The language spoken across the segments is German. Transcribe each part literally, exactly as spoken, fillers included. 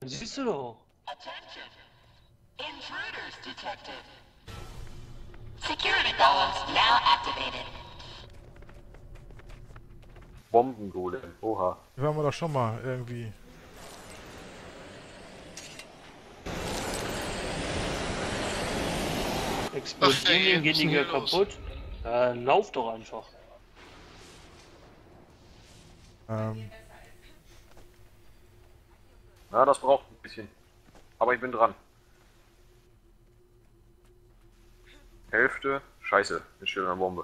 Siehst du doch. Attention. Intruders detected. Security golems now activated. Bombengolem, oha. Die waren wir doch schon mal irgendwie. Explodieren, gehen die wieder kaputt. Äh, lauf doch einfach. Ähm, Na, das braucht ein bisschen. Aber ich bin dran. Hälfte. Scheiße, jetzt steht eine Bombe.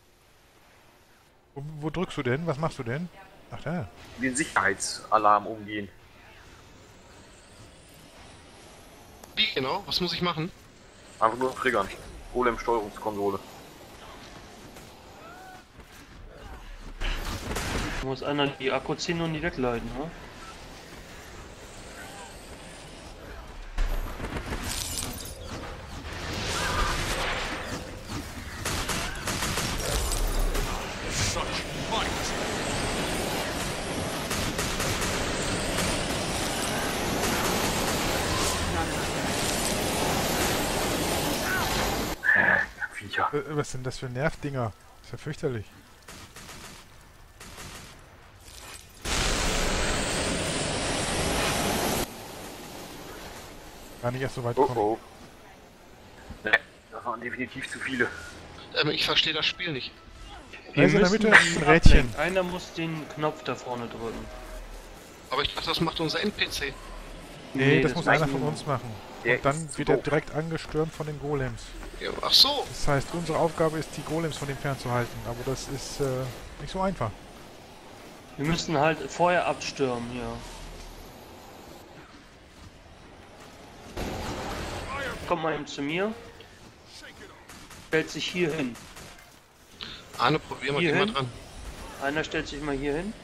wo, wo drückst du denn? Was machst du denn? Ach da. Den Sicherheitsalarm umgehen. Wie genau? Was muss ich machen? Einfach nur triggern. Golem-Steuerungskonsole. Da muss einer die Akku ziehen und die wegleiten, ne? Viecher. Äh, was sind das für Nervdinger? Ist ja fürchterlich. Gar nicht erst so weit Oh kommen. oh. Ne, das waren definitiv zu viele. Ähm, ich verstehe das Spiel nicht. Wir Also in der müssen Mitte die ein Rädchen. ablenken. Einer muss den Knopf da vorne drücken. Aber ich dachte, das macht unser N P C. Nee, das, muss einer müssen- von uns machen. Der Und dann ist zu wird er doof. direkt angestürmt von den Golems. Ja, ach so. Das heißt, unsere Aufgabe ist, die Golems von dem fernzuhalten. Aber das ist äh, nicht so einfach. Wir müssen halt vorher abstürmen, ja. Kommt mal eben zu mir. Stellt sich hier hin. Arne, probier mal, Hier geh mal hin? dran. Einer stellt sich mal hier hin.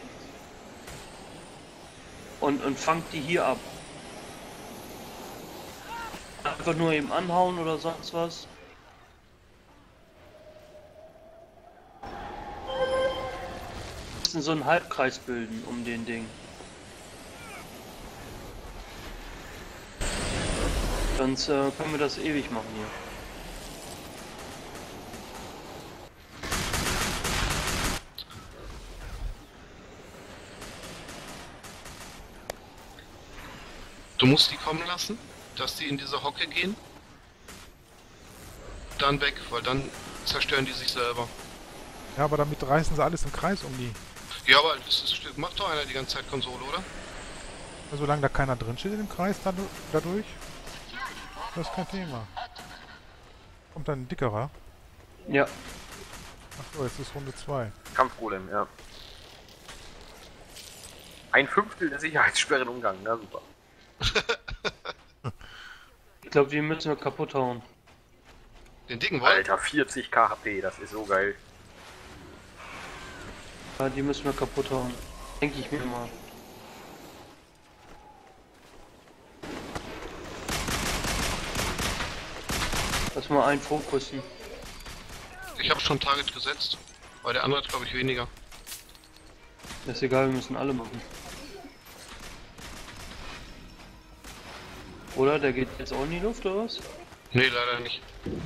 Und, und fangt die hier ab. Einfach nur eben anhauen oder sonst was. Wir müssen so einen Halbkreis bilden um den Ding. Sonst äh, können wir das ewig machen hier. Du musst die kommen lassen, dass die in diese Hocke gehen. Dann weg, weil dann zerstören die sich selber. Ja, aber damit reißen sie alles im Kreis um die. Ja, aber das ist, macht doch einer die ganze Zeit Konsole, oder? Solange da keiner drin steht im Kreis dadu- dadurch, das ist kein Thema. Kommt dann ein dickerer. Ja. Achso, jetzt ist Runde zwei. Kampfgolem, ja. Ein Fünftel der Sicherheitssperre in Umgang, na super. Ich glaube, die müssen wir kaputt hauen. Den dicken Wolf? Alter, vierzig K H P, das ist so geil. Ja, die müssen wir kaputt hauen. Denke ich mir mal. Lass mal einen fokussen. Ich habe schon Target gesetzt. Aber der andere hat, glaube ich, weniger. Ist egal, wir müssen alle machen. Oder? Der geht jetzt auch in die Luft, oder was? Nee, leider nicht.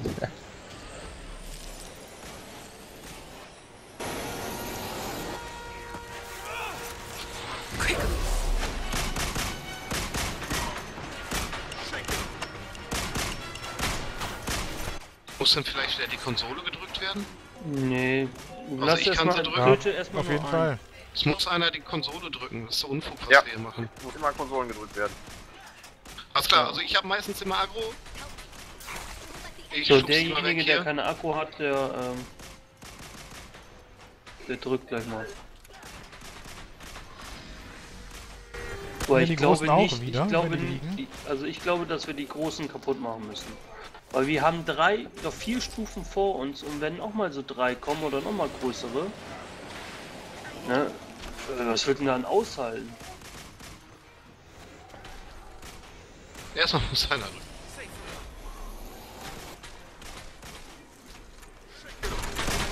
Muss dann vielleicht wieder die Konsole gedrückt werden? Nee. Also Lass ich erst kann mal, sie drücken. töte erstmal Auf nur jeden einen. Fall. Es muss einer die Konsole drücken. Das ist der Unfug, was Ja. wir hier machen. Muss immer an Konsolen gedrückt werden. Alles klar, also ich habe meistens immer Agro. Ich So, schub's die mal derjenige, weg der hier. keine Akku hat, der, ähm, der drückt gleich mal. Aber Ja, ich die glaube Großen auch nicht, wieder, ich glaube wenn die nicht, liegen. die- also ich glaube, dass wir die Großen kaputt machen müssen. Weil wir haben drei, noch vier Stufen vor uns und wenn auch mal so drei kommen oder noch mal größere, ne, äh, was wird denn dann aushalten? Erstmal muss einer drücken.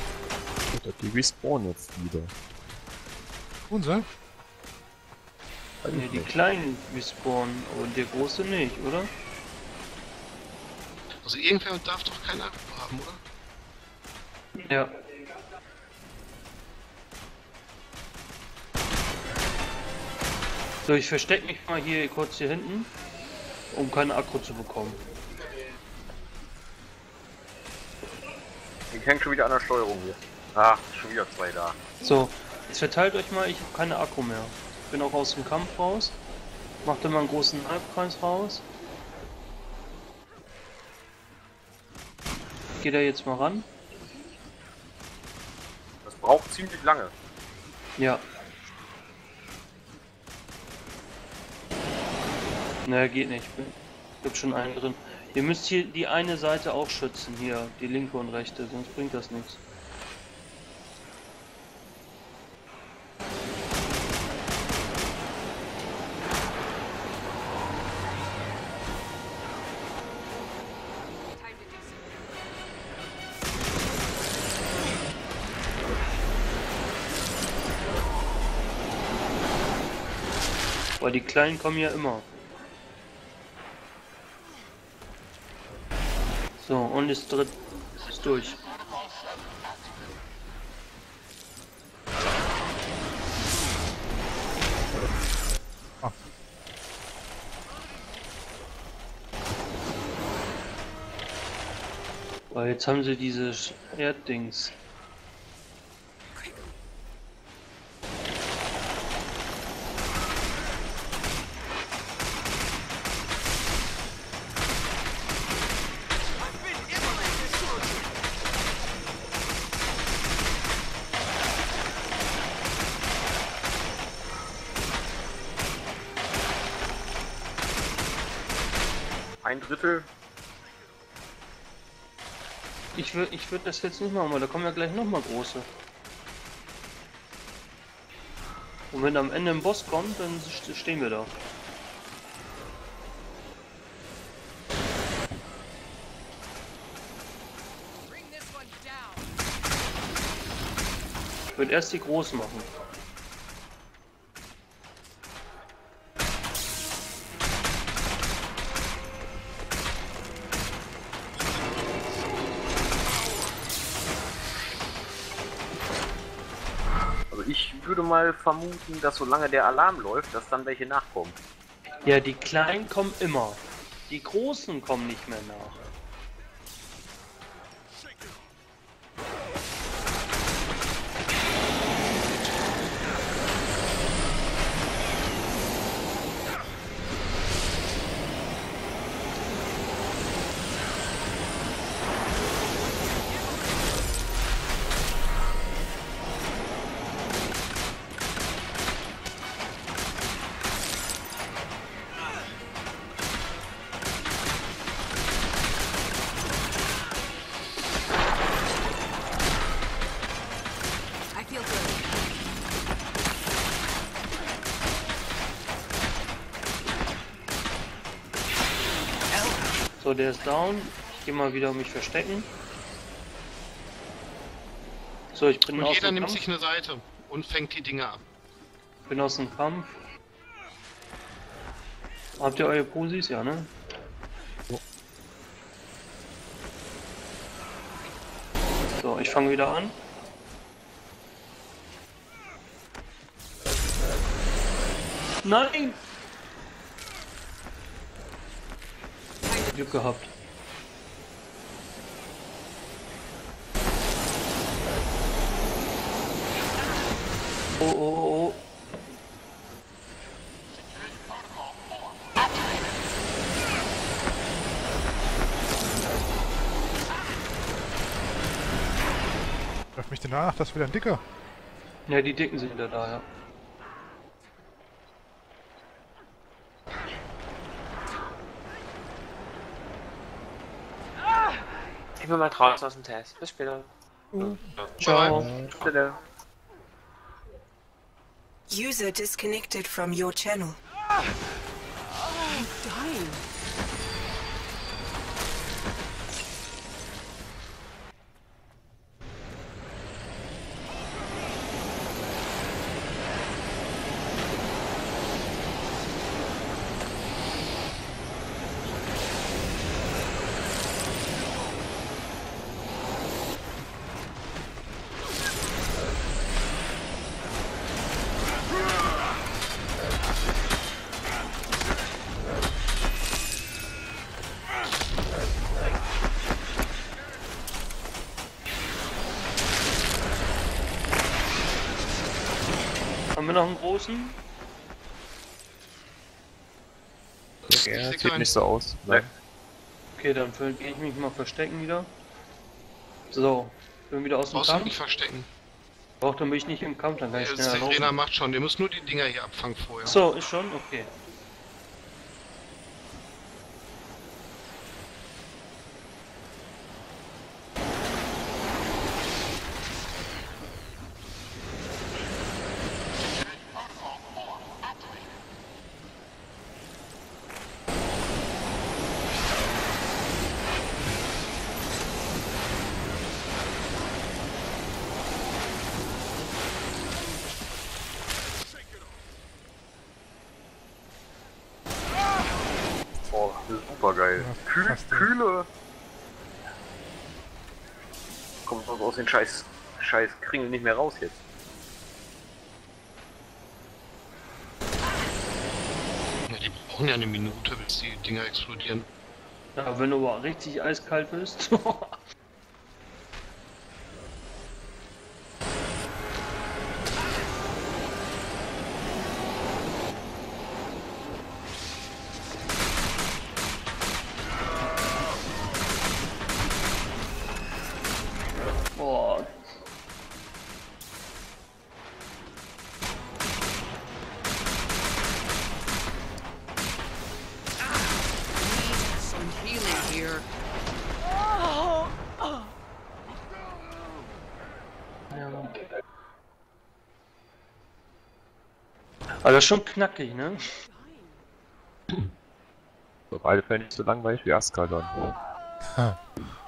Oder die respawnen jetzt wieder. Tun sie? Weiß Ne, ich die nicht. kleinen respawnen, aber der große nicht, oder? Also irgendwer darf doch keinen Akku haben, oder? Ja. So, ich verstecke mich mal hier kurz hier hinten, um keinen Akku zu bekommen. Ich hänge schon wieder an der Steuerung hier. Ah, schon wieder zwei da. So, jetzt verteilt euch mal, ich habe keine Akku mehr. Ich bin auch aus dem Kampf raus. Macht immer einen großen Halbkreis raus. Geht er jetzt mal ran? Das braucht ziemlich lange. Ja. Ne, geht nicht. Ich hab schon einen drin. Ihr müsst hier die eine Seite auch schützen, hier, die linke und rechte, sonst bringt das nichts. Weil die Kleinen kommen ja immer. So, und ist dritt ist durch. Ah. Weil jetzt haben sie diese Sch- Erddings. Ein Drittel. Ich würde ich würd das jetzt nicht machen, weil da kommen ja gleich nochmal große. Und wenn am Ende ein Boss kommt, dann st- stehen wir da. Ich würde erst die großen machen. Also ich würde mal vermuten, dass solange der Alarm läuft, dass dann welche nachkommen. Ja, die Kleinen kommen immer. Die Großen kommen nicht mehr nach. I feel good. So, der ist down. Ich gehe mal wieder mich verstecken. So, ich bin Und aus jeder dem nimmt Kampf. sich eine Seite und fängt die Dinge ab. Bin aus dem Kampf. Habt ihr eure Posis? Ja, ne? So, ich fange wieder an. Nein! Glück gehabt. Oh, oh, oh, oh. Läuft mich denn nach? Das ist wieder ein Dicker. Ja, die Dicken sind wieder da, ja. Ich bin mal draußen aus dem Test. Bis später. Ciao. Bitte. User disconnected from your channel. noch einen großen? Ich Ja, seh sieht keinen. nicht so aus. Nein. Okay, dann gehe ich mich mal verstecken wieder. So, bin wieder aus dem Brauchst du Kampf. nicht verstecken. Doch, dann bin ich nicht im Kampf, dann kann ich Der schneller Trainer laufen. macht schon, der muss nur die Dinger hier abfangen vorher. So, ist schon? Okay. Oh, super geil. Ja, Kühl, fast, ja. Kühle. Kommt sonst aus den scheiß, scheiß Kringel nicht mehr raus jetzt. Ja, die brauchen ja eine Minute, bis die Dinger explodieren. Ja, wenn du aber richtig eiskalt bist. Boah. Some healing here. Aber das ist schon knackig, ne? Auf alle Fälle nicht so langweilig wie Ascalon. Ha.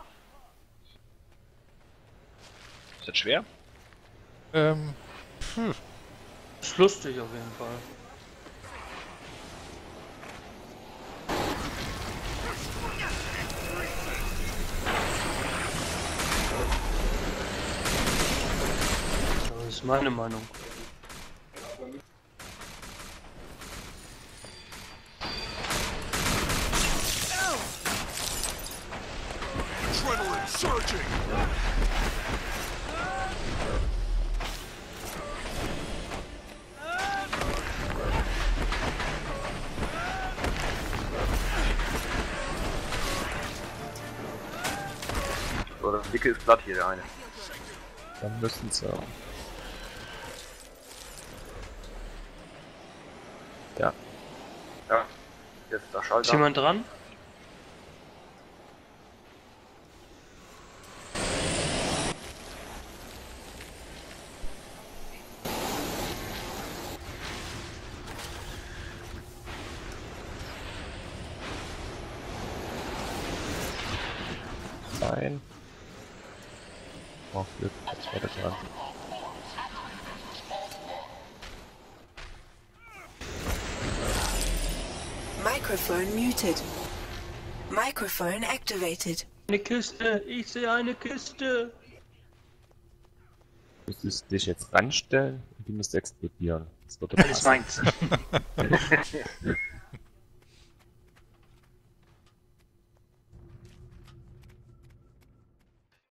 Ist das schwer? Ähm, pff, Ist lustig auf jeden Fall. Das ist meine Meinung. So, das dicke ist glatt hier, der eine. Dann müssen sie. Ja. Ja, jetzt der Ist Schalter. jemand dran? Nein. Oh, Glück, jetzt war der dran. Microphone muted. Microphone activated. Eine Kiste, ich sehe eine Kiste. Du müsstest dich jetzt ranstellen und die müsste explodieren. Das wird Alles meins.